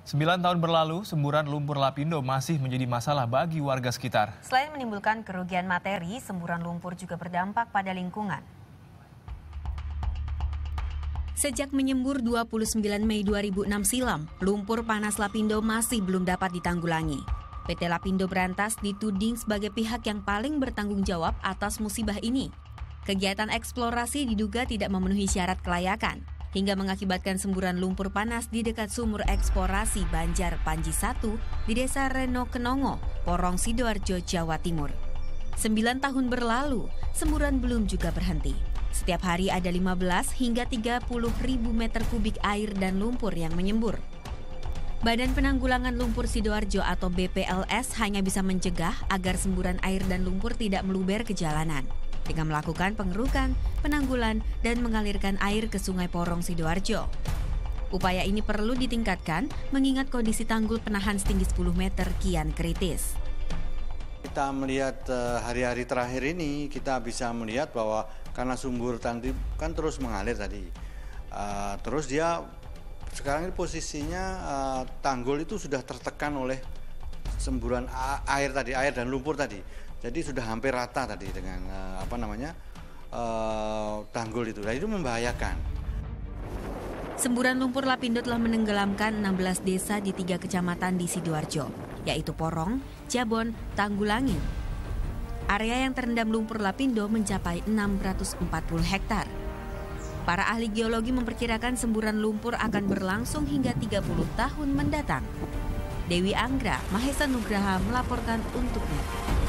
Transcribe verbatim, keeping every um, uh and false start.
Sembilan tahun berlalu, semburan lumpur lapindo masih menjadi masalah bagi warga sekitar. Selain menimbulkan kerugian materi, semburan lumpur juga berdampak pada lingkungan. Sejak menyembur dua puluh sembilan Mei dua ribu enam silam, lumpur panas Lapindo masih belum dapat ditanggulangi. P T Lapindo Brantas dituding sebagai pihak yang paling bertanggung jawab atas musibah ini. Kegiatan eksplorasi diduga tidak memenuhi syarat kelayakan, hingga mengakibatkan semburan lumpur panas di dekat sumur eksplorasi Banjar Panji satu di Desa Reno Kenongo, Porong Sidoarjo, Jawa Timur. Sembilan tahun berlalu, semburan belum juga berhenti. Setiap hari ada lima belas hingga tiga puluh ribu meter kubik air dan lumpur yang menyembur. Badan Penanggulangan Lumpur Sidoarjo atau B P L S hanya bisa mencegah agar semburan air dan lumpur tidak meluber ke jalanan dengan melakukan pengerukan, penanggulan, dan mengalirkan air ke Sungai Porong Sidoarjo. Upaya ini perlu ditingkatkan mengingat kondisi tanggul penahan setinggi sepuluh meter kian kritis. Kita melihat uh, hari-hari terakhir ini, kita bisa melihat bahwa karena sumber tadi kan terus mengalir tadi, uh, terus dia sekarang ini posisinya uh, tanggul itu sudah tertekan oleh semburan air tadi, air dan lumpur tadi. Jadi sudah hampir rata tadi dengan uh, apa namanya uh, tanggul itu. Nah, itu membahayakan. Semburan lumpur Lapindo telah menenggelamkan enam belas desa di tiga kecamatan di Sidoarjo, yaitu Porong, Jabon, Tanggulangin. Area yang terendam lumpur Lapindo mencapai enam ratus empat puluh hektar. Para ahli geologi memperkirakan semburan lumpur akan berlangsung hingga tiga puluh tahun mendatang. Dewi Anggra, Mahesa Nugraha melaporkan untuknya.